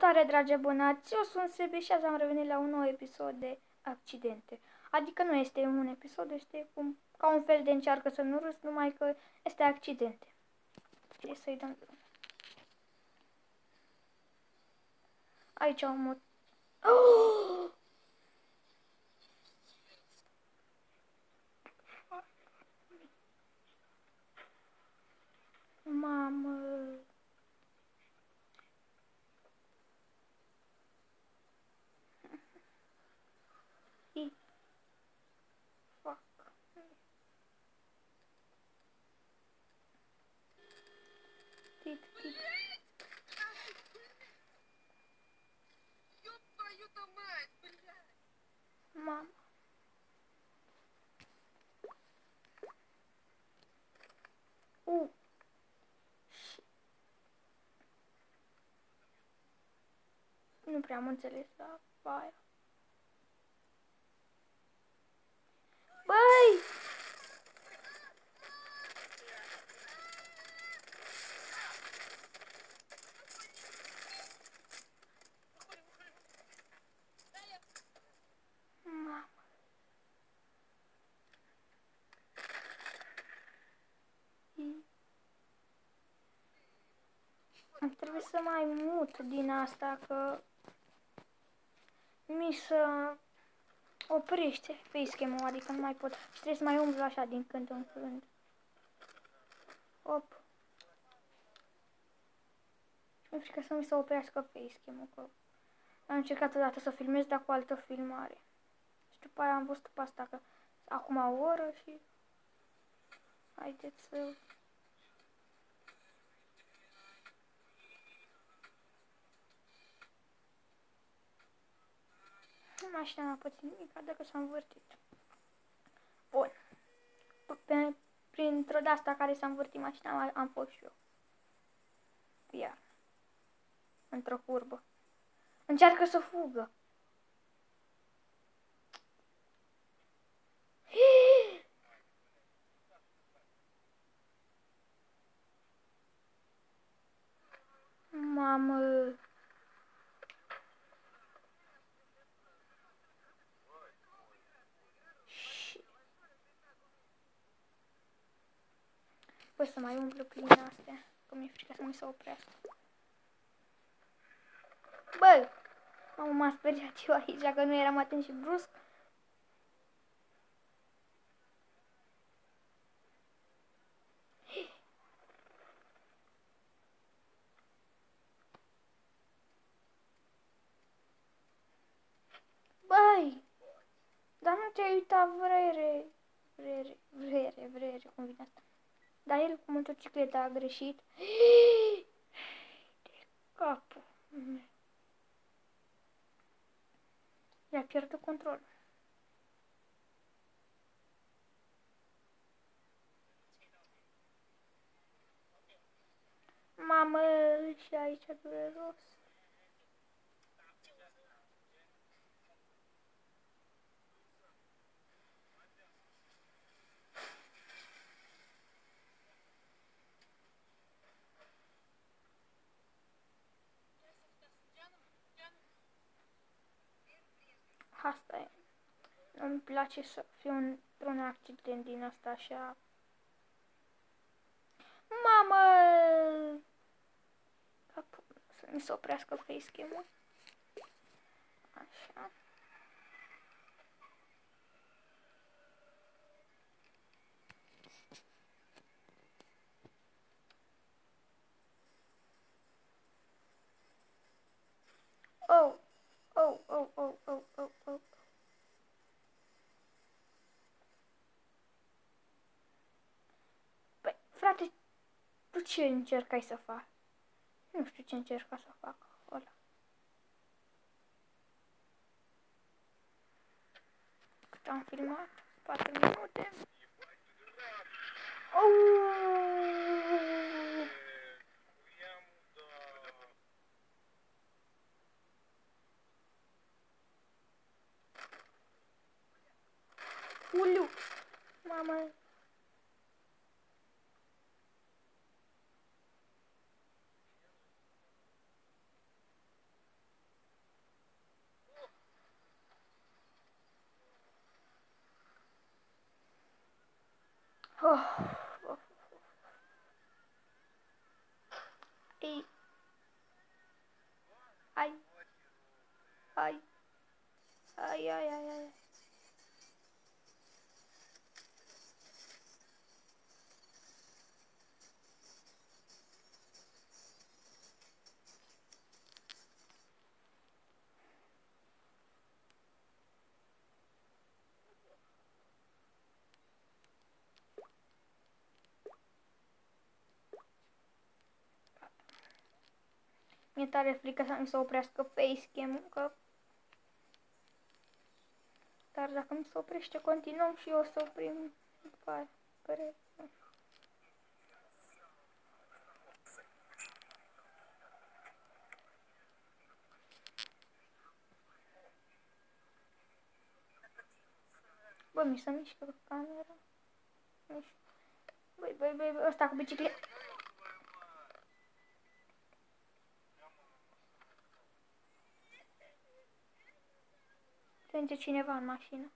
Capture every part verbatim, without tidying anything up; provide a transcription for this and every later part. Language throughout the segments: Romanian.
Salutare, dragi abonați! Eu sunt Sebi și azi am revenit la un nou episod de accidente. Adică nu este un episod, este cum, ca un fel de încearcă să nu râs, numai că este accidente. Trebuie să-i dăm drum. Aici am o... Oh! Mamă! I... Fuck. Tit, tit. Mama. Uh. Nu prea am înțeles la aia. Băi! Mamă. Trebuie să mai mut din asta că mi se oprește facecam-ul, adică nu mai pot și trebuie să mai umblu așa din când în când. Op. Și mi-e frică să mi se oprească facecam-ul, că am încercat odată să filmez, dar cu altă filmare. Și după aia am văzut pe asta că acum o oră și haideți să... Mașina n-a pățit nimic, dacă s-a învârtit. Bun. Pe, printr-o de-asta care s-a învârtit mașina am fost și eu. Iar. Într-o curbă. Încearcă să fugă. Mamă. Păi să mai umplu prin astea, că mi-e frică să mi se oprească. Bă! Mamă, m-a speriat eu aici, că nu eram atent și brusc. Băi! Dar nu te-ai uitat, vrere, vrere, vrere, vrere, cum vine asta. Dar el cu motocicleta a greșit. De capul meu. I-a pierdut controlul. Mamă, și aici dureros. Asta e. Îmi place să fiu într-un accident din asta așa. Mamă! Capul, să mi se oprească facecam-ul. Așa. Oh! Oh, oh, oh, oh, oh, oh. Păi, frate, tu ce încercai să faci? Nu știu ce încerca să fac ăla. Cât am filmat? patru minute. Oh! Uliu! Mamă! Oh, oh. Ei. Ai. Ai. Ai, ai, ai, ai. Mi-e tare frică să mi se oprească facecam-ul, că... Dar dacă mi se oprește, continuăm și eu o să oprim după aia. Care... Bă, mi se mișcă camera. Mișcă. Băi, băi, băi, băi, ăsta cu bicicletă. Plânge cineva în mașină.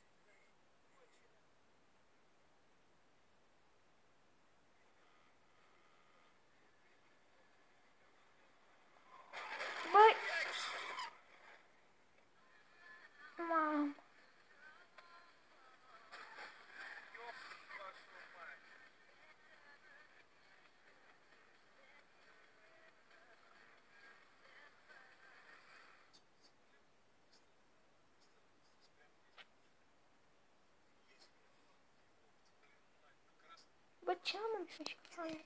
Băi! Mamă! Bă, ce am mi se mișcă camera?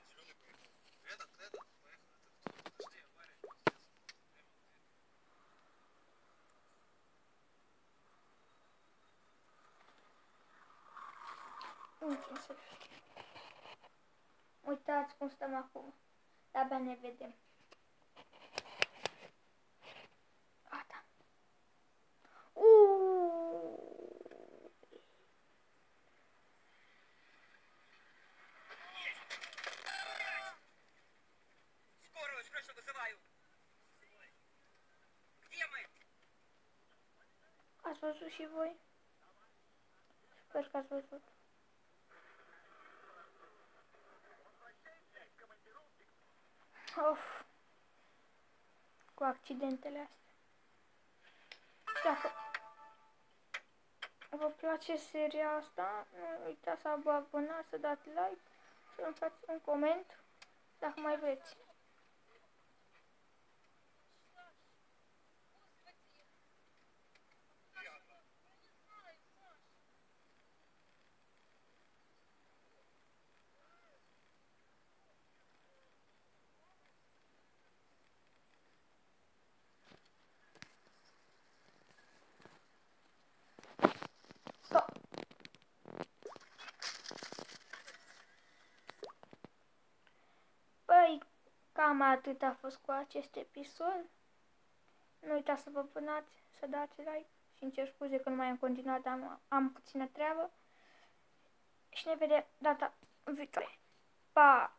Uitați cum stăm acum. De-abia ne vedem. Gata. Uuuu. Скорую, срочно вызываю. Где мы? Ați văzut și voi? Sper că ați văzut. Of. Cu accidentele astea. Și dacă vă place seria asta, nu uitați să vă abonați, să dați like, să lăsați un coment dacă mai vreți. Stop! Păi, cam atât a fost cu acest episod. Nu uitați să vă abonați, să dați like și îmi cer scuze că nu mai am continuat, am, am puțină treabă. Și ne vedem data viitoare. Pa!